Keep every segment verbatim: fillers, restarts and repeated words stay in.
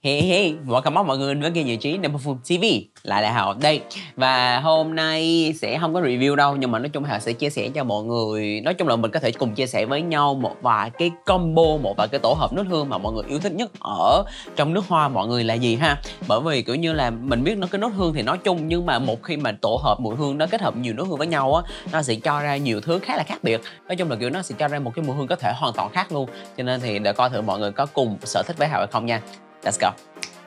Hey hey, welcome mọi người với kênh giải trí Number Food ti vi, lại là Hào đây. Và hôm nay sẽ không có review đâu, nhưng mà nói chung Hào sẽ chia sẻ cho mọi người. Nói chung là mình có thể cùng chia sẻ với nhau một vài cái combo, một vài cái tổ hợp nước hương mà mọi người yêu thích nhất ở trong nước hoa mọi người là gì ha. Bởi vì kiểu như là mình biết nó cái nốt hương thì nói chung, nhưng mà một khi mà tổ hợp mùi hương nó kết hợp nhiều nước hương với nhau á, nó sẽ cho ra nhiều thứ khá là khác biệt. Nói chung là kiểu nó sẽ cho ra một cái mùi hương có thể hoàn toàn khác luôn. Cho nên thì để coi thử mọi người có cùng sở thích với Hào hay không nha. Let's go.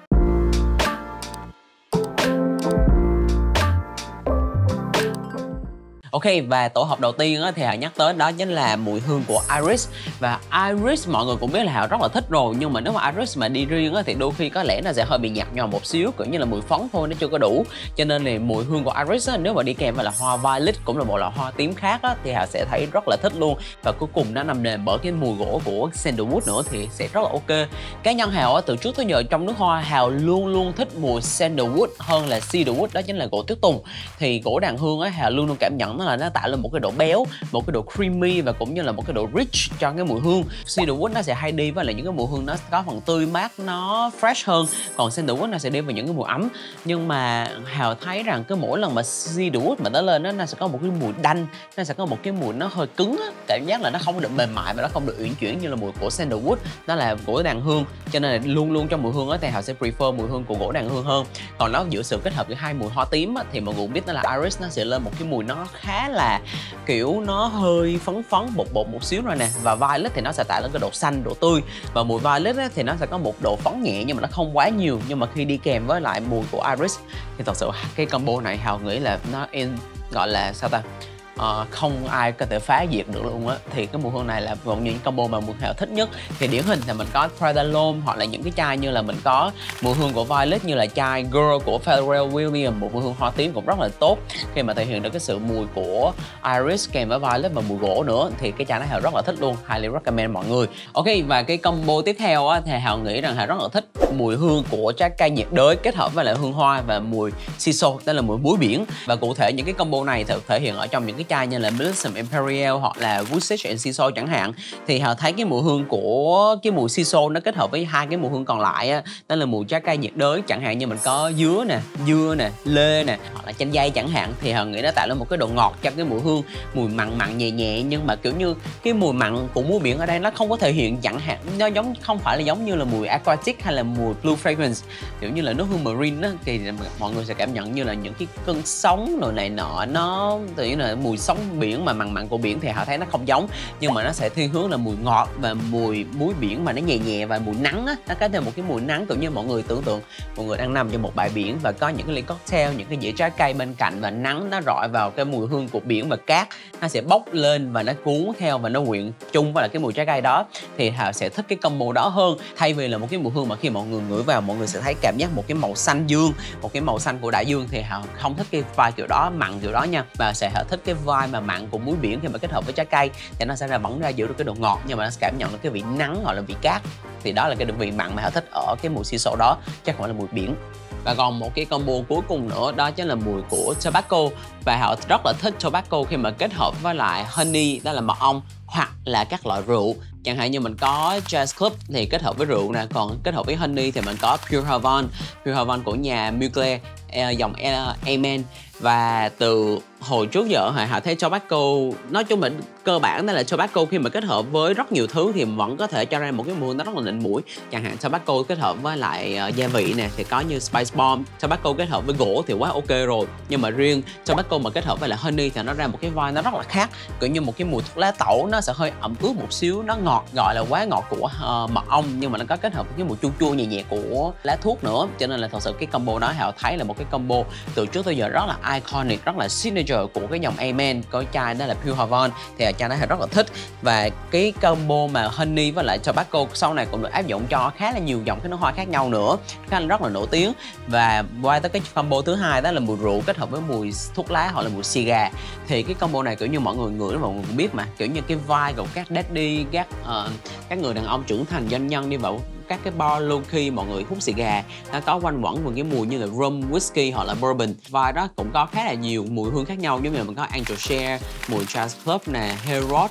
Ok, và tổ hợp đầu tiên á, thì Hào nhắc tới đó chính là mùi hương của Iris. Và Iris mọi người cũng biết là Hào rất là thích rồi, nhưng mà nếu mà Iris mà đi riêng á, thì đôi khi có lẽ nó sẽ hơi bị nhạt nhòa một xíu, kiểu như là mùi phấn thôi, nó chưa có đủ. Cho nên là mùi hương của Iris á, nếu mà đi kèm với là hoa violet, cũng là một loại hoa tím khác á, thì Hào sẽ thấy rất là thích luôn. Và cuối cùng nó nằm nền bởi cái mùi gỗ của sandalwood nữa thì sẽ rất là ok. Cá nhân Hào á, từ trước tới giờ trong nước hoa Hào luôn luôn thích mùi sandalwood hơn là cedarwood, đó chính là gỗ tuyết tùng. Thì gỗ đàn hương á, Hào luôn luôn cảm nhận là nó tạo lên một cái độ béo, một cái độ creamy và cũng như là một cái độ rich cho cái mùi hương. Cedarwood nó sẽ hay đi với lại những cái mùi hương nó có phần tươi mát, nó fresh hơn, còn sandalwood nó sẽ đi với những cái mùi ấm. Nhưng mà Hào thấy rằng cái mỗi lần mà cedarwood mà nó lên đó, nó sẽ có một cái mùi đanh, nó sẽ có một cái mùi nó hơi cứng á, cảm giác là nó không được mềm mại và nó không được uyển chuyển như là mùi của sandalwood, đó là gỗ đàn hương. Cho nên là luôn luôn trong mùi hương á thì Hào sẽ prefer mùi hương của gỗ đàn hương hơn. Còn nó giữa sự kết hợp giữa hai mùi hoa tím á, thì mọi người cũng biết đó là Iris nó sẽ lên một cái mùi nó khá là kiểu nó hơi phấn phấn bột bột một xíu rồi nè, và violet thì nó sẽ tạo lên cái độ xanh, độ tươi. Và mùi violet á, thì nó sẽ có một độ phấn nhẹ nhưng mà nó không quá nhiều, nhưng mà khi đi kèm với lại mùi của Iris thì thật sự cái combo này Hào nghĩ là nó in, gọi là sao ta, Uh, không ai có thể phá diệt được luôn á. Thì cái mùi hương này là một những combo mà mùi Hào thích nhất. Thì điển hình là mình có Prada L'Homme, hoặc là những cái chai như là mình có mùi hương của violet như là chai Girl của Pharrell Williams, một mùi hương hoa tím cũng rất là tốt khi mà thể hiện được cái sự mùi của Iris kèm với violet và mùi gỗ nữa. Thì cái chai này Hào rất là thích luôn, highly recommend mọi người. Ok, và cái combo tiếp theo á, thì Hào nghĩ rằng Hào rất là thích mùi hương của trái cây nhiệt đới kết hợp với lại hương hoa và mùi shiso, đó là mùi muối biển. Và cụ thể những cái combo này thể, thể hiện ở trong những cái chai như là Blossom Imperial hoặc là Woodage and Shiso chẳng hạn. Thì Hào thấy cái mùi hương của cái mùi Shiso nó kết hợp với hai cái mùi hương còn lại á, đó là mùi trái cây nhiệt đới, chẳng hạn như mình có dứa nè, dưa nè, lê nè, hoặc là chanh dây chẳng hạn. Thì Hào nghĩ nó tạo lên một cái độ ngọt cho cái mùi hương, mùi mặn mặn nhẹ nhẹ, nhưng mà kiểu như cái mùi mặn của muối biển ở đây nó không có thể hiện chẳng hạn, nó giống không phải là giống như là mùi aquatic hay là mùi blue fragrance, kiểu như là nước hương marine á, thì mọi người sẽ cảm nhận như là những cái cơn sóng rồi này nọ, nó tự nhiên là mùi sóng biển mà mặn mặn của biển. Thì Hào thấy nó không giống, nhưng mà nó sẽ thiên hướng là mùi ngọt và mùi muối biển mà nó nhẹ nhẹ, và mùi nắng á, nó có thêm một cái mùi nắng, kiểu như mọi người tưởng tượng mọi người đang nằm trên một bãi biển và có những cái ly cocktail, những cái dĩa trái cây bên cạnh, và nắng nó rọi vào cái mùi hương của biển và cát, nó sẽ bốc lên và nó cuốn theo và nó quyện chung với lại cái mùi trái cây đó. Thì Hào sẽ thích cái combo đó hơn, thay vì là một cái mùi hương mà khi mọi người ngửi vào mọi người sẽ thấy cảm giác một cái màu xanh dương, một cái màu xanh của đại dương. Thì Hào không thích cái vibe kiểu đó, mặn kiểu đó nha, và sẽ Hào thích cái vibe mà mặn của muối biển khi mà kết hợp với trái cây thì nó sẽ ra vẫn ra giữ được cái độ ngọt, nhưng mà nó sẽ cảm nhận được cái vị nắng hoặc là vị cát. Thì đó là cái vị mặn mà Hào thích ở cái mùi shiso đó, chứ không phải là mùi biển. Và còn một cái combo cuối cùng nữa, đó chính là mùi của tobacco. Và Hào rất là thích tobacco khi mà kết hợp với lại honey, đó là mật ong, hoặc là các loại rượu. Chẳng hạn như mình có Jazz Club thì kết hợp với rượu nè, còn kết hợp với honey thì mình có Pure Havane, Pure Havane của nhà Mugler, dòng Amen. Và từ hồi trước giờ Hào thấy tobacco, nói chung là cơ bản đó là tobacco khi mà kết hợp với rất nhiều thứ thì vẫn có thể cho ra một cái mùi nó rất là nịnh mũi. Chẳng hạn tobacco kết hợp với lại uh, gia vị nè thì có như Spice Bomb, tobacco kết hợp với gỗ thì quá ok rồi. Nhưng mà riêng tobacco mà kết hợp với lại honey thì nó ra một cái vibe nó rất là khác, kiểu như một cái mùi thuốc lá tẩu, nó sẽ hơi ẩm ướt một xíu, nó ngọt, gọi là quá ngọt của uh, mật ong, nhưng mà nó có kết hợp với cái mùi chua chua nhẹ nhẹ của lá thuốc nữa. Cho nên là thật sự cái combo đó Hào thấy là một cái combo từ trước tới giờ rất là iconic, rất là signature của cái dòng Amen. Có chai đó là Pure Havane thì chai đó Hào rất là thích. Và cái combo mà honey với lại tobacco sau này cũng được áp dụng cho khá là nhiều dòng cái nước hoa khác nhau nữa, khá là rất là nổi tiếng. Và qua tới cái combo thứ hai đó là mùi rượu kết hợp với mùi thuốc lá hoặc là mùi cigar. Thì cái combo này kiểu như mọi người ngửi mọi người cũng biết mà, kiểu như cái vibe của các daddy, các uh, các người đàn ông trưởng thành doanh nhân đi vào các cái bar low key, mọi người hút xì gà, nó có quanh quẩn với cái mùi như là rum, whisky hoặc là bourbon. Và đó cũng có khá là nhiều mùi hương khác nhau, giống như mình có Angel Share, mùi Jazz Club nè, Hair Rod nè,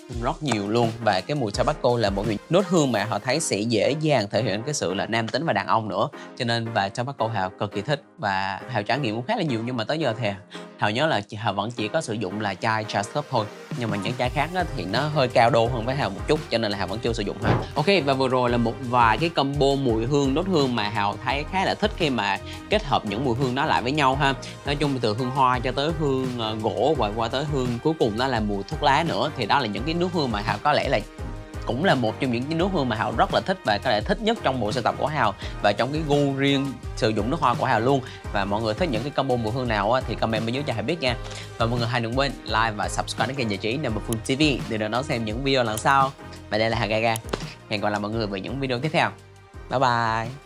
rất nhiều luôn. Và cái mùi tobacco là một nốt hương mà họ thấy sẽ dễ dàng thể hiện cái sự là nam tính và đàn ông nữa, cho nên và tobacco Hào cực kỳ thích và Hào trải nghiệm cũng khá là nhiều. Nhưng mà tới giờ thì Hào nhớ là Hào vẫn chỉ có sử dụng là chai Charles Club thôi, nhưng mà những chai khác á, thì nó hơi cao đô hơn với Hào một chút, cho nên là Hào vẫn chưa sử dụng ha. Ok, và vừa rồi là một vài cái combo mùi hương nốt hương mà Hào thấy khá là thích khi mà kết hợp những mùi hương đó lại với nhau ha. Nói chung từ hương hoa cho tới hương uh, gỗ và qua tới hương cuối cùng đó là mùi thuốc lá nữa, thì đó là những cái nốt hương mà Hào có lẽ là cũng là một trong những cái nốt hương mà Hào rất là thích và có lẽ thích nhất trong bộ sưu tập của Hào và trong cái gu riêng sử dụng nước hoa của Hào luôn. Và mọi người thích những cái combo mùi hương nào á, thì comment bên dưới cho Hào biết nha. Và mọi người hãy đừng quên like và subscribe đến kênh giải trí Number Full ti vi để đón xem những video lần sau. Và đây là Hào Gaga. Hẹn gặp lại mọi người vào những video tiếp theo. Bye bye.